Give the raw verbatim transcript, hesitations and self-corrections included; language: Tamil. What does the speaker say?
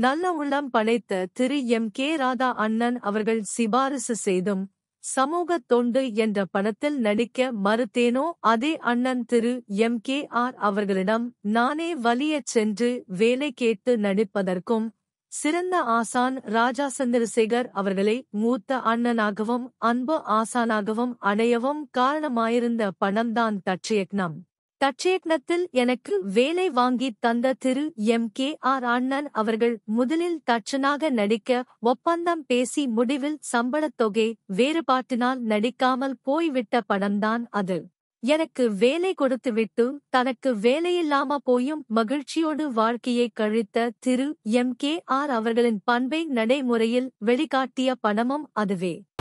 நல்ல உள்ளம் படைத்த திரு எம் கே ராதா அண்ணன் அவர்கள் சிபாரிசு செய்தும் சமூகத் தொண்டு என்ற படத்தில் நடிக்க மறுத்தேனோ அதே அண்ணன் திரு எம் கே ஆர் அவர்களிடம் நானே வலியச் சென்று வேலை கேட்டு நடிப்பதற்கும் சிறந்த ஆசான் ராஜா சந்திரசேகர் அவர்களை மூத்த அண்ணனாகவும் அன்பு ஆசானாகவும் அடையவும் காரணமாயிருந்த படம்தான் தட்சயக்னம். தட்சயக்னத்தில் எனக்கு வேலை வாங்கித் தந்த திரு எம் கே ஆர் அண்ணன் அவர்கள் முதலில் தட்சனாக நடிக்க ஒப்பந்தம் பேசி முடிவில் சம்பளத் தொகை வேறுபாட்டினால் நடிக்காமல் போய்விட்ட படம்தான் அது. எனக்கு வேலை கொடுத்துவிட்டு தனக்கு வேலையில்லாம போயும் மகிழ்ச்சியோடு வாழ்க்கையை கழித்த திரு எம் கே ஆர் அவர்களின் பண்பை நடைமுறையில் வெளிக்காட்டிய படமும் அதுவே.